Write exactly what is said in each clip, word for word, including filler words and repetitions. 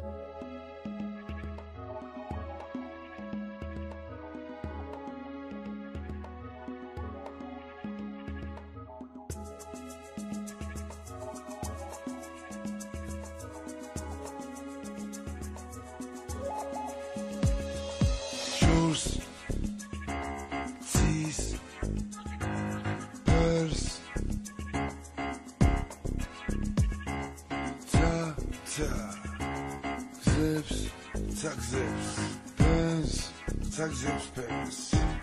Zagzebs pens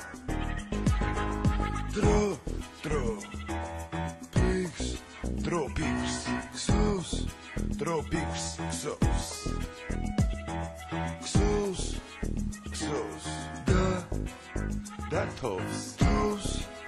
Dro, dro Pigs, dro pigs Xos, dro pigs Xos Xos, xos Da, da tos Tos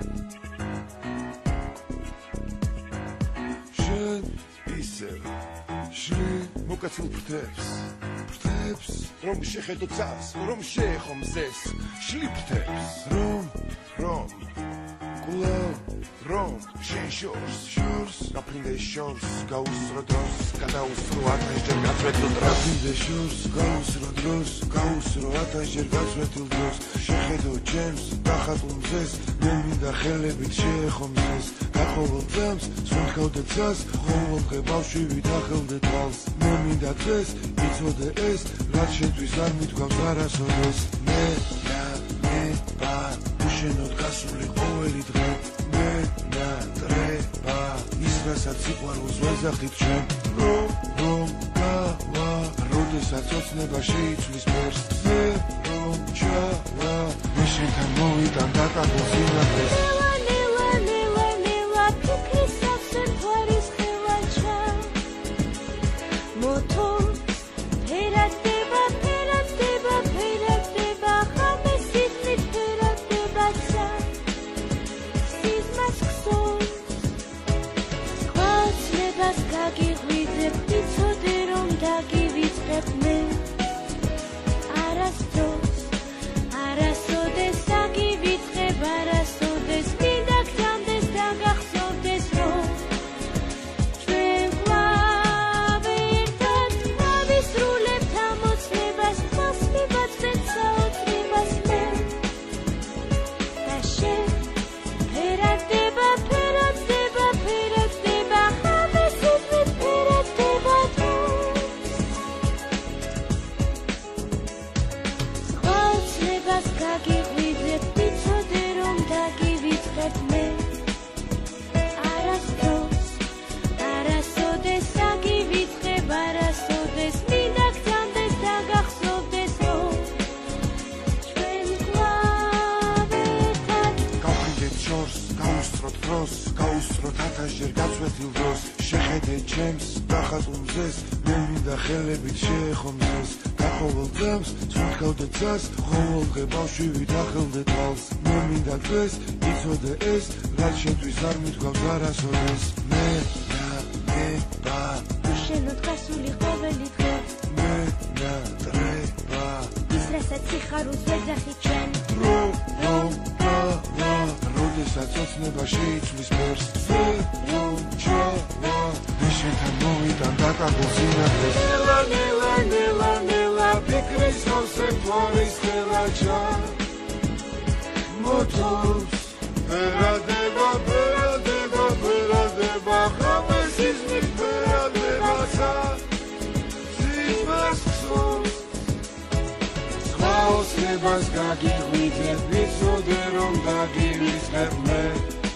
Shen, iser Shri, mokatsil prteps Prteps Rom shecheto tsas, rom shechom zes Shlipteps Rom, rom Kulav, rom Shen shors, shors Aprinde shors, gaus rodros Kadaus roata jergat vetil dros Aprinde shors, gaus rodros Gaus roata jergat vetil dros Shecheto chems, tachat umzes Neminda chelebit shechom zes Kakhovol tzems, svontkau de tsas Hovol gebavshi vitachel de tals Neminda tzes, itsode es Rat shetvis ar mitgvams arasodes Me, na, me, ba Უშენოდ გასული ყოველი დღე მე ნატრება ის რასაც სიყვარულს ვეძახით ჩვენ რომ რომ გავა როდესაც ოცნება შეიცვლის მერს მე რომ ჩავა მე შენთან მოვიტან დაკარგულ სინათლეს ნელა ნელა ნელა ფიქრის სავსე ფარის ხელაჩა მოთო ფერადდება ფერადდება ფერადდება ხამე სიტყვით ფერადდება ცა სიზმას ხსოვს კვაცნებას გაგიღვიძებ იცოდე რომ დაგივიწყებ მე არასდროს არასოდეს დაგივიწყებ არასოდეს მინდა გძამდეს დაგახსოვდეს რომ ჩვენ კვლავ ერთად ავისრულებთ ამოცნებას ხმას მივაწყდეთ საოცრებას მე და შენ ფერადდება ფერადდება ფერადდება ხამე სიტყვით ფერადდება ოცნებას გაგიღვიძებ ვიცოდე რომ დაგივიწყებ მე არასდროს არასოდეს დაგივიწყებ არასოდეს მინდა გძამდეს დაგახსოვდეს რომ ჩვენ კვლავ ერთად გავხიდეთ შორს გაუსწროთ დროს გაუსწროთ ათასჯერ გაცვეთილ დროს შეხედე ჩემს დახატუმზეს მე მინდა ხელებით შეეხომზეს გახოვალ ძამს ცუნთქავდე ძას ხოვოლდღე ბავშვი ვითახელდე თვალს მე მინდა დღეს იცოდე ეს რაც შენთვის არ მიდგავს არასოდეს მე ნატრება უშენოდ გასული ყოველი დღე მე ნატრება ის რასაც სიხარულს ვეძახით ჩვენ რომ რომ გავა როდესაც ოცნება შეიცვლის მერს მე რომ ჩავა მე შენთან მოვიტან დაკარგულ სინათლეს ნელა ნელა ნელა ნელა ფიქრის სავსე ფარის ხელაჩა მოთოვს ფერადდება ფერადდება ფერადდება ხამე სიზმრით ფერადდება ცა სიზმრს ხსოვს სხვა ოცნებას გაგიღვიძებ ვიცოდე რომ დაგივიწყებ მე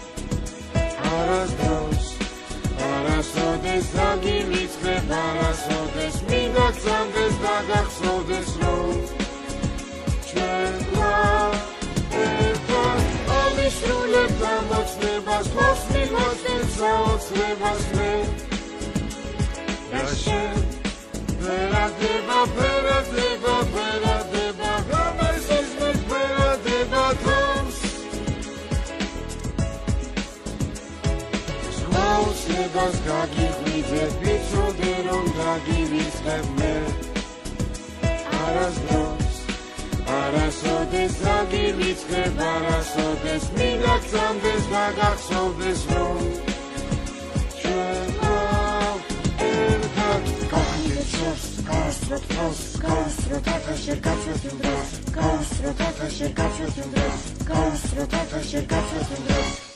არასდროს არასოდეს დაგივიწყებ არასოდეს მინდა გძამდეს დაგახსოვდეს რომ ჩვენ კვლავ ერთად ავისრულებთ ამოცნებას ხმას მივაწყდეთ საოცრებას მე და შენ ფერადდება ფერადდება ფერადდება ხამე სიზმრით ფერადდება თავს სხვა ოცნებას გაგიღვიძებ ვიცოდე რომ დაგივიწყებ მე არასდროს არასოდეს დაგივიწყებ არასოდეს მინდა გძამდეს დაგახსოვდეს რომ ჩვენ კვლავ ერთად გავხიდეთ შორს გაუსწროთ wird groß, groß wird der Schirkat wird im Brot, groß wird der Schirkat wird im Brot, groß wird der Schirkat wird im Brot.